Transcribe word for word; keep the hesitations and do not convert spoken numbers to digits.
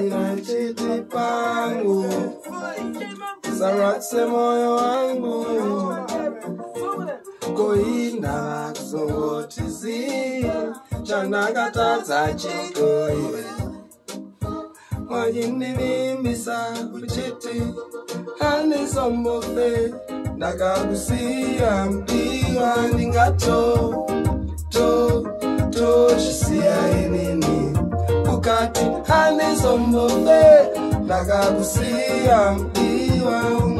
Nina chiti pangu Saratse moyo wangu Koinda kusotizi Chanakataza chikoiwe Mwajindi mimisa kuchiti Hani sombofe Nakakusia mpiwa Ningato To To Shisia inini Ukati Hani sombofe Nakakusia mpiwa